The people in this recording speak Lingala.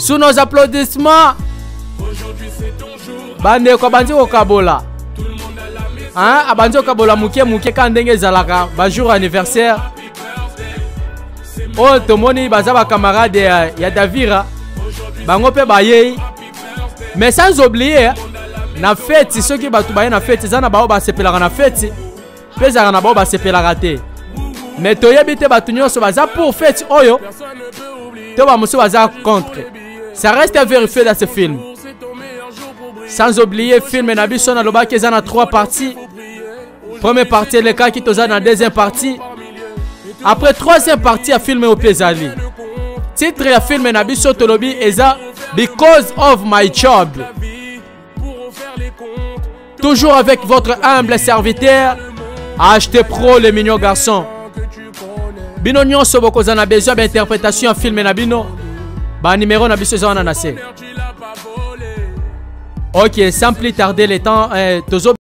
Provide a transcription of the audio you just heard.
Sous nos applaudissements. Bande ko bandi ko kabola. Hein, abandi ko kabola muke ka ndenge zalaka ba jour anniversaire. Oh, tomoni baza ba camarade ya Davira. Bango pe baye. Mais sans oublier na fête ceux qui batu baye na fête zana ba ba sepelaka na fête. Peza na ba sepelaka te. Mais toyebi te batu nyonso baza pour fête oyo. To ba muso baza contre. Ça reste à vérifier dans ce film. Sans oublier film Nabiso na loba qui a 3 parties. Première partie le cas qui toza dans deuxième partie. Après troisième partie à film au Pezali. Titre ya film Nabiso tolobi eza Because of my job. Toujours avec votre humble serviteur HT Pro le mignon garçon. Bino nyonso bokoza na besoin d'interprétation en film na bino. Ba numéro na biso zana na se. Ok, sans plus tarder le temps,